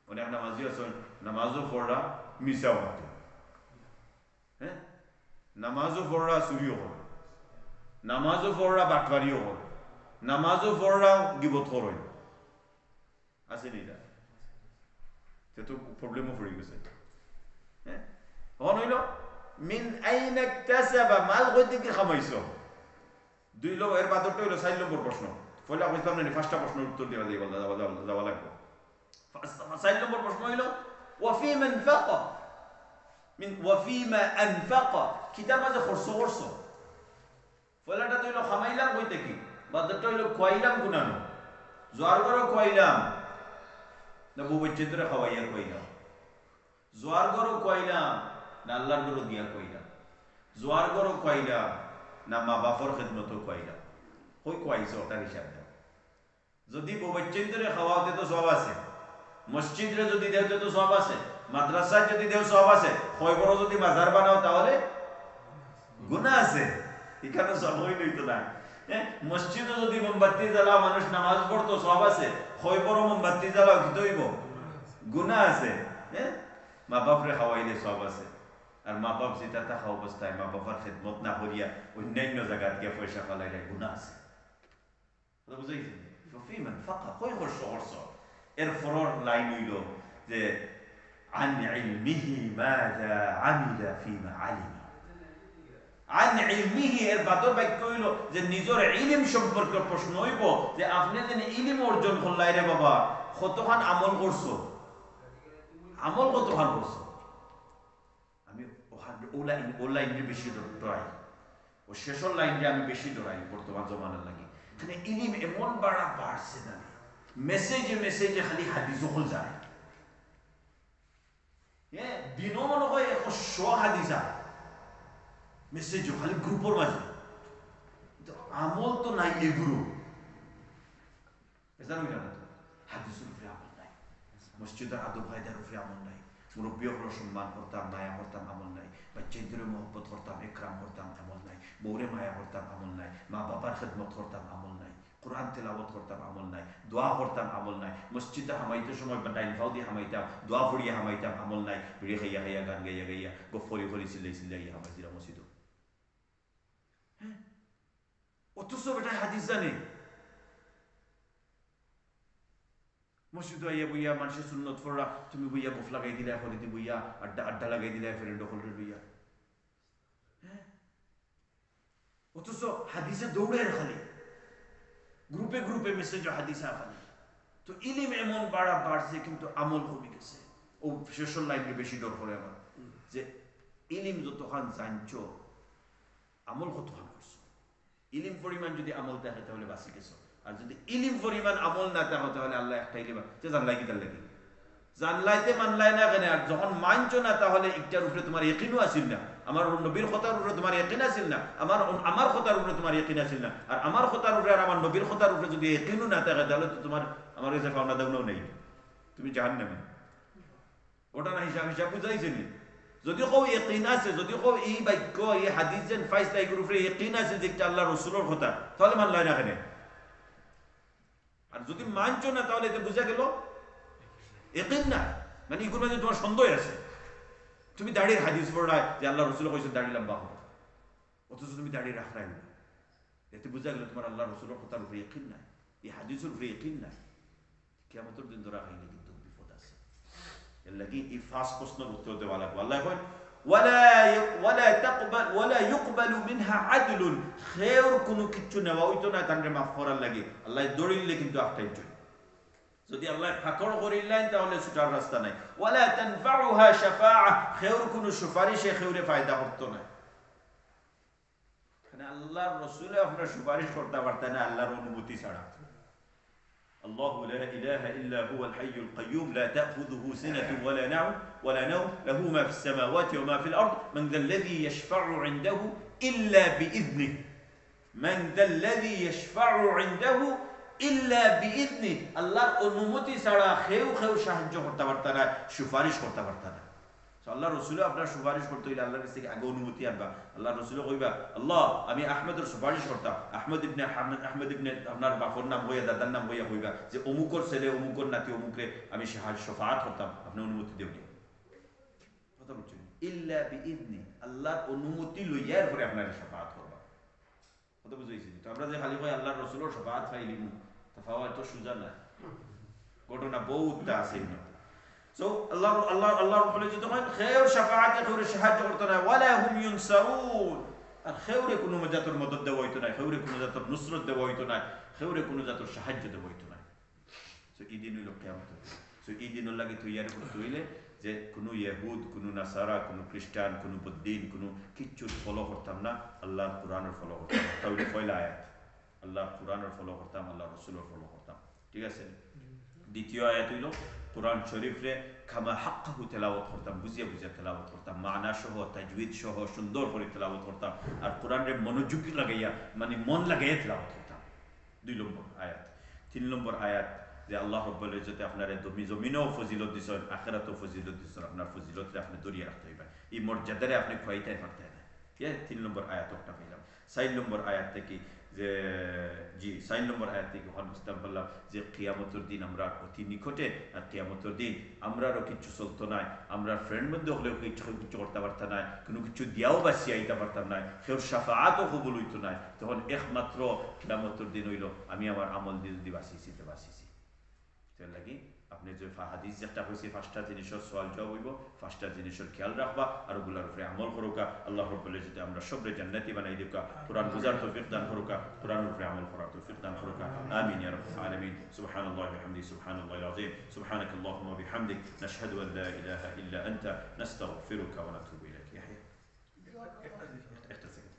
অনেক নামাজি আছেন নামাজও পড়া মিশাও মাতে, হ্যাঁ, নামাজও পড়া চুরিও করে, নামাজও পড়া বাটবারিও করে, নামাজও পড়া গিবত করে, আছে নি এটা? তো প্রবলেমও পড়ে গেছে। হ্যাঁ, হন হইল মিন আইনা ইকতাসাবা, মাল কই থেকে খামাইছো? 2 লোক এর বাদরটা হইল 4 নম্বর প্রশ্ন। পয়লা কইতাম না, পাঁচটা প্রশ্নের উত্তর দিবা যাওয়া লাগবে। 4 নম্বর প্রশ্ন হইল ওয়াফিমা আনফাকা, মিন ওয়াফিমা আনফাকা, কিতার মাঝে খরচ করছো। পয়লাটা তো হইল খামাইলাম কই থেকে, বাদরটা হইল খোয়াইলাম গুনানো, জোয়ার করো খোয়াইলাম না বউ বাচ্চাদের খাওয়াইয়া খোয়াইলাম, জোয়ার করো খোয়াইলাম না আল্লাহর গরু দিয়া খোয়াইলাম, জোয়ার করো খোয়াইলাম না মা বাপর খেদমতো খোয়াইলাম, কই খোয়াইছো ওটার হিসাব দাও। যদি বউ বাচ্চাদের খাওয়াতে তো সব আছে, মসজিদরে যদি দেওতে তো সব আছে, মাদ্রাসায় যদি দেও সব আছে, খয়বর যদি মাজার বানাও তাহলে গুনাহ আছে, এখানে সব হইতো না। মসজিদে যদি মোমবাতি জ্বালাও, মানুষ নামাজ পড়তো সব আছে, খয়বর মোমবাতি জ্বালাও কি হইব? গুনাহ আছে। হ্যাঁ, মা বাপরে খাওয়াইলে সব আছে, আর মা বাপ যেটা থাকা অবস্থায় মা বাবার খেদমত না করিয়া অন্যান্য জায়গা গিয়ে পয়সা ফালাইলে গুনাহ আছে। বুঝাইছি? ফিমান ফাকা, কই খরচ করছো। এর পরের লাইন হইল যে আন ইলমিহি মাযা আমিলা ফিমা আলিমা, আন ইলমিহি এর বাদর বাক্য হইল যে নিজের ইলম সম্পর্কে প্রশ্ন হইব যে আপনি যে ইলম অর্জন করলাই রে বাবা, কতখান আমল করছো, আমল কতখান করছো। আমি ও লাইনটা বেশি ডরাই, ও শেষের লাইনটা আমি বেশি ডরাই বর্তমান জমানার লাগে। এখানে ইলম এমন বাড়ছে না, মেসেজে মেসেজে খালি হাদিস হল যায়, দিনও মনে হয় 100 হাদিস মেসেজ খালি গ্রুপের মাঝে, আমল তো নাই এগুলো। হাদিসের উপরে আমল নাই, মসজিদের আদব কায়দার উপরে আমল নাই, মুরব্বীদের সম্মান করতাম, মায়া করতাম, আমল নাই, বাচ্চাদের মহব্বত করতাম, একরাম করতাম, আমল নাই, বউরে মায়া করতাম, আমল নাই, মা বাবার খেদমত করতাম, আমল নাই, কোরআন তেলাওয়াত করতাম, আমল নাই, দোয়া করতাম, আমল নাই, মসজিদে হামাইতে সময় ডাইন ফাও দিয়ে হামাইতাম, দোয়া পড়িয়া হামাইতাম, আমল নাই, বিড়ি খাইয়া খাইয়া গান গাইয়া গাইয়া গফরি ফরি চিল্লাই চিল্লাইয়া হামাইছিলাম মসজিদ। হ্যাঁ, অথচ বেটা হাদিস জানে, মসজিদ আইয়া বইয়া মানুষের সুন্নত পড়া, তুমি বইয়া গোফ লাগাই দিলা, হলিদি বইয়া আড্ডা লাগাই দিলা, ফ্রেন্ড হলরে লইয়া। হ্যাঁ, অথচ হাদিসে দৌড়ে খালি, গ্রুপে গ্রুপে মেসেজ হাদিসে খালি। তো ইলিম এমন বাড়ছে কিন্তু আমল কমে গেছে। ও শেষের লাইনে বেশি ডর করে আমার, যে ইলিম যতখান জানছো আমল কতখান করছো। ইলিম পরিমাণ যদি আমল দেখে তাহলে বাঁচি গেছো, আর যদি ইলিম পরিমাণ আমল না দেখো তাহলে আল্লাহ একটাই লিবা যে জানলাই কি তার লাগি, জানলাইতে মানলাই না কেন, আর যখন মানছো না তাহলে একটার উপরে তোমার ইকিনও আসিল না, আমার নবীর কথার উপরে তোমার ইকিন আসিল না, আমার কথার উপরে তোমার ইকিন আসিল না, আর আমার কথার উপরে আর আমার নবীর কথার উপরে যদি ইকিনও না থাকে তাহলে তো তোমার আমার কাছে পাওনা দাওনাও নেই, তুমি জাহান্নামে। ওটা না হিসাব হিসাব বুঝাইছে নি। যদি কেউ ইকিন আছে, যদি কেউ এই বাক্য এই হাদিস যেন ফাইসলা এগুলোর উপরে ইকিন আছে যে এটা আল্লাহ রসুলের কথা, তাহলে মানলাই না কেন। আর যদি মানছো না তাহলে এটা বুঝা গেল ইকিন না, মানে এগুলোর মধ্যে তোমার সন্দেহ আছে। তুমি দাড়ির হাদিস পড়ায় যে আল্লাহ রসুল কইছেন দাড়ি লম্বা হোক, অথচ তুমি দাড়ি রাখলাই না, এতে বুঝা গেল তোমার আল্লাহ রসুলের কথার উপরে ইকিন নাই, এই হাদিসের উপরে ইকিন নাই। কিয়ামতের দিন ধরা খাইলে কিন্তু বিপদ আছে। এর লাগি এই ফার্স্ট প্রশ্নের উত্তর দেওয়া লাগবে। আল্লাহ কয় ওয়ালা ইউকবালু মিনহা আদলুন, খের কোনো কিচ্ছু নেওয়া হইতো না তানরে মাফ করার লাগে। আল্লাহ দড়িলে কিন্তু একটাই জয়, যদি আল্লাহ ফাকর করিলেন তাহলে ছুটার রাস্তা নাই। ওয়ালা তানফাউহা শাফাআ, খের কোনো সুপারিশে খেউরে ফায়দা করতো না। মানে আল্লাহর রাসূল আপনার সুপারিশ করতে পারতেন না আল্লাহর অনুমতি ছাড়া। আল্লাহু লা ইলাহা ইল্লা হুয়াল হাইয়ুল কাইয়্যুম লা তা'খুযুহু সিনাতুন ওয়ালা নাওম লাহু মা ফিস সামাওয়াতি ওয়া মা ফিল আরদ মান যাল্লাযী ইয়াশফা'ু 'ইনদাহু ইল্লা বিইذনিহি, মান যাল্লাযী ইয়াশফা'ু 'ইনদাহু ইল্লা বিইذনিহি, আল্লাহর অনুমতি ছাড়া কেউ সাহায্য করতে পারত না, সুপারিশ করতে পারত না। আল্লাহ রসুলও আপনার সুপারিশ করতে হইলে আল্লাহর কাছ থেকে আগে অনুমতি আনবা। আল্লাহ রসুলও কইবা আল্লাহ আমি আহমেদের সুপারিশ করতাম, আহমেদ ইবনে আপনার বাপর নাম হইয়া দাদার নাম হইয়া কইবা যে অমুকর ছেলে অমুকর নাতি অমুকরে আমি শফাআত করতাম, আপনি অনুমতি দেবনি। কথা বলছেন ইল্লা বিইذনি, আল্লাহর অনুমতি লইয়ার পরে আপনার শফাআত করবা। কথা বুঝাইছি? তো আমরা যে খালি কই আল্লাহর রসুলের শফাআত পাইলিম, তা পাওয়া তো সুজা না, ঘটনা বহুতটা আছে। So Allah বলে যে তখন খেয়র শাফাআতে খেয়র সাহায্য করতে না, ওয়ালা হুম ইউনসারুন, আর খেয়রে কোনো জাতের মদদ দেওয়া হইতো না, খেয়রে কোনো জাতের নুসরত দেওয়া হইতো না, খেয়রে কোনো জাতের সাহায্য দেওয়া হইতো না। সো এই দিন হইল কিয়ামত। সো এই দিনের লাগি তৈয়ারি করতে হইলে যে কোনো ইহুদ, কোনো নাসারা, কোনো খ্রিস্টান, কোনো বদ্দিন, কোনো কিচ্ছুর ফলো করতাম না, আল্লাহর কোরআনের ফলো করতাম। তাহলে পয়লা আয়াত আল্লাহর কোরআনের ফলো করতাম, আল্লাহ রসুলের ফলো করতাম। ঠিক আছে? দ্বিতীয় আয়াত হইল কোরআন শরীফরে খামা হাক্কাহু তেলাওয়াত করতাম, বুঝিয়ে বুঝিয়ে তেলাওয়াত করতাম, মানা সহ তাজউইদ সহ সুন্দর করে তেলাওয়াত করতাম, আর কোরআনের মনোযোগ লাগাইয়া মানে মন লাগাইয়া তেলাওয়াত করতাম। 2 নম্বর আয়াত। 3 নম্বর আয়াত যে আল্লাহ রাব্বুল ইজ্জতে আপনার জমিনেও ফজিলত দিছেন, আখিরাতেও ফজিলত দিছেন, আপনার ফজিলতরে আপনি ধরিয়ে রাখতে হইবে, এই মর্যাদারে আপনি খোয়াইতে পারতে না। 3 নম্বর আয়াত একটা পেলাম। 4 নম্বর আয়াত থেকে যে 4 নম্বর আয়াত থেকে বুঝতে পারলাম যে কিয়ামতের দিন আমরা অতি নিকটে, আর কিয়ামতের দিন আমরারও কিছু চলতো নাই, আমরা ফ্রেন্ড মধ্যে হলেও কিছু করতে পারতাম না, কোনো কিছু দিয়াও বাঁচিয়ে আইতে পারতাম না, কেউ শাফাআতও কবুল হইতো না। তখন একমাত্র কিয়ামতের দিন হইল আমি আমার আমল দিয়ে যদি বাঁচিয়েছি তো বাঁচিয়েছি। তার লাগি আপনি যে হাদিস যেটা হয়েছে 5টা জিনিসের সওয়াল জবাব হইব, 5টা জিনিসের খেয়াল রাখবা, আর ওগুলোর উপরে আমল করুকা। আল্লাহ রাব্বুল ইজ্জতে আমরা সবরে জান্নাতি বানাই দিউকা, কোরআন বুঝার তৌফিক দান করুকা, কোরআনের উপরে আমল করার তৌফিক দান করুকা। আমিন ইয়া রাব্বাল আলামিন। সুবহানাল্লাহি ওয়া বিহামদিহি, সুবহানাল্লাহিল আযীম, সুবহানাকাল্লাহুম্মা ওয়া বিহামদিক, নাশহাদু আন লা ইলাহা ইল্লা আনতা, নাস্তাগফিরুকা ওয়া নাতুবু ইলাইক। ইয়াহইয়া একটা second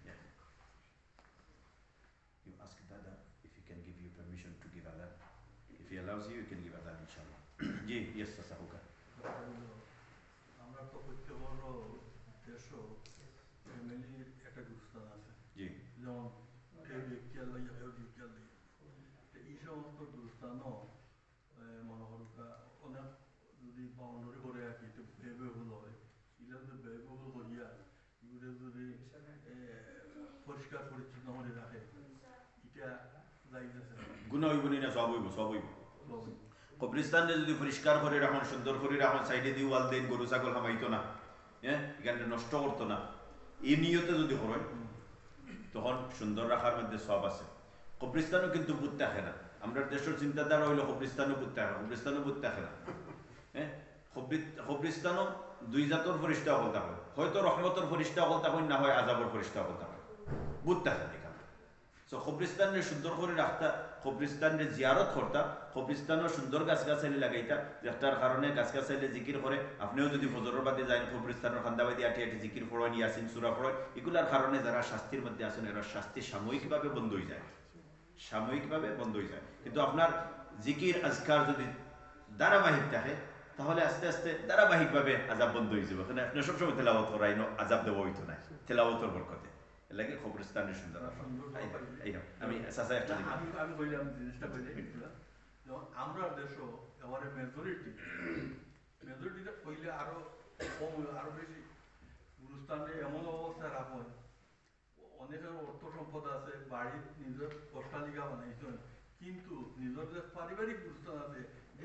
You ask Dada if he can give you permission to give adhan. If he allows you, you can give adhan, inshallah. Ji, yes, Sasahuka. আমরা তো প্রত্যেক বড় দেশও ফ্যামিলির একটা গুস্তান আছে, জি, যেমন কেউ ব্যক্তি আল্লাহ কেউ ব্যক্তি আল্লাহ, এই সমস্ত গুস্তানও মনে করুকা অনেক যদি বাউন্ডারি করে রাখি তো ব্যয়বহুল হয়, এটা যদি ব্যয়বহুল করিয়া এগুলো যদি পরিষ্কার পরিচ্ছন্ন করে রাখে এটা যাইতেছে গুনাহ হইব না, সব হইব, সব হইব। কবরিস্তানে যদি পরিষ্কার করে রাখুন, সুন্দর করে রাখুন, সাইডে দিয়ে ওয়াল দেন, গরু ছাগল হামাইতো না, হ্যাঁ, এখানে নষ্ট করতো না, এই নিয়তে যদি করেন তখন সুন্দর রাখার মধ্যে সব আছে। কবরিস্তানও কিন্তু বুঝ থাকে না, আমরা দেশের চিন্তাধারা হইলো কবরিস্তানও বুঝ থাকে, কবরিস্তানও বুঝ থাকে না। হ্যাঁ, কবরিস্তানও 2 জাতের ফেরেশতা হলতা হয়, হয়তো রহমতের ফেরেশতা হলতা হয়, না হয় আযাবের ফেরেশতা হলতা হয়, বুঝ থাকে না। সো কবরিস্তানে সুন্দর করে রাখতা, কবরিস্তানে জিয়ারত করতা, কবরিস্তানও সুন্দর গাছগাছালি লাগাইতা, যেটার কারণে গাছগাছালি জিকির করে। আপনিও যদি ফজরের বাদে যান কবরিস্তানের খান্দাবাদি আটি আটি জিকির পড়েন, ইয়াসিন সূরা পড়েন, এগুলার কারণে যারা শাস্তির মধ্যে আছেন এরা শাস্তি সাময়িকভাবে বন্ধ হয়ে যায়, সাময়িকভাবে বন্ধ হয়ে যায়। কিন্তু আপনার জিকির আজকার যদি ধারাবাহিক থাকে তাহলে আস্তে আস্তে ধারাবাহিকভাবে আযাব বন্ধ হয়ে যাবে। কারণ আপনি সবসময় তেলাওয়াত করাই আযাব দেওয়া হইতো না, তেলাওয়াতের বরকতে লাগে কবরস্থানের সুন্দর। আমি আমি বললাম জিনিসটা বলে যেমন আমরা দেশও এবারে মেজরিটিতে কইলে আরো কম, আরো বেশি গুরুস্থানে এমন অবস্থা রাখুন, অনেকের অর্থ সম্পদ আছে, বাড়ির নিজের অট্টালিকা বানাইছেন, কিন্তু নিজের যে পারিবারিক গুরুস্থান আছে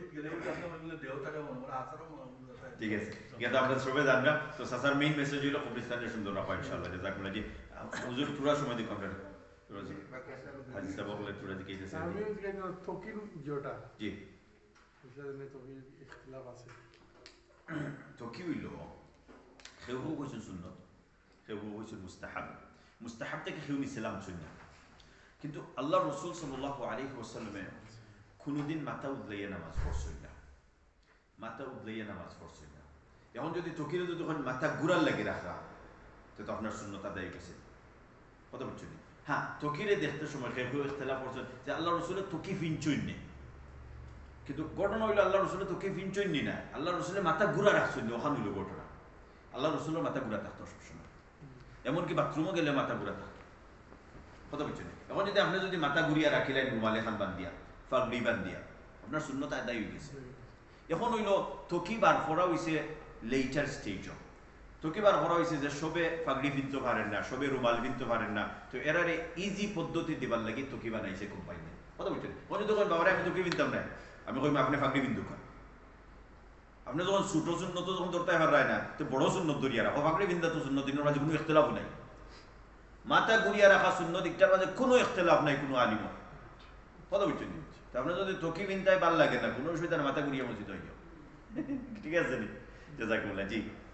ঠিক আছে, এটা আমরা সবাই জানলাম। তো সাসার মেইন মেসেজ হলো কবরস্থানের সুন্দর রাখা, ইনশাআল্লাহ। জাযাকুমুল্লাহ। জি হুজুর পুরো সময় দি কন্টাক্ট রোজি হাজি সাহেব বলে পুরো দি কইতেছে আমি ওই তকির জোটা জি এখানে তকির ইখতিলাফ আছে। তকি হইলো কেউ কইছেন সুন্নাত, কেউ কইছেন মুস্তাহাব। মুস্তাহাব থেকে কেউ নিছিলাম সুন্নাত, কিন্তু আল্লাহ রাসূল সাল্লাল্লাহু আলাইহি ওয়াসাল্লাম কোনদিন মাথা উদলাইয়া নামাজ পড়ছেন না, মাথা উদলাইয়া নামাজ পড়ছেন না। এখন যদি তকিরে যদি মাথা ঘুরার লাগে রাখা তো আপনার সুন্নত আদায় গেছে, কথা বলছেন। হ্যাঁ, তকিরে দেখতে সময় কেউ ইখতিলাফ করছেন যে আল্লাহ রাসূলের তকি ফিনচইন নেই, কিন্তু ঘটনা হইলো আল্লাহ রাসূলের তকি ফিনচইন নি না, আল্লাহ রাসূলের মাথা ঘুরা রাখছেন না, ওখানে হইলো ঘটনা। আল্লাহ রাসূলের মাথা ঘুরা থাকতো সবসময়, এমনকি বাথরুমও গেলে মাথা ঘুরা থাকতো, কথা বলছেন। এখন যদি আপনি যদি মাথা ঘুরিয়া রাখিলেন রুমালে খান বান্ধিয়া, পাগড়ি বান্ধিয়া, আপনার সুন্নত আদায় হয়ে গেছে। এখন হইল তকি বার করা হইছে লেটার স্টেজও তকিবার করা হয়েছে যে সবে পাগড়ি পিনতে পারেন না, সবে রুমাল পিনতে পারেন না, তো এরারে ইজি পদ্ধতি দিবার লাগি তকি বানাইছে কোম্পানি। কথা বলছেন মনে তখন বাবারে আমি তকি পিনতাম না, আমি কইম আপনি পাগড়ি পিনতু খান। আপনি যখন ছোট সুন্নত যখন ধরতে পারায় না, তো বড় সুন্নত ধরিয়া রাখো। পাগড়ি পিনতা তো সুন্নত দিনের মাঝে কোনো ইখতলাফ নাই, মাথা গুড়িয়া রাখা সুন্নত দিকটার মাঝে কোনো ইখতলাফ নাই কোনো আলিম। কথা বলছেন আপনার যদি তকি পিনতাই ভাল লাগে না, কোনো অসুবিধা না, মাথা গুড়িয়া মসজিদ হয়ে যাও। ঠিক আছে নি, জাযাকুমুল্লাহ। জি।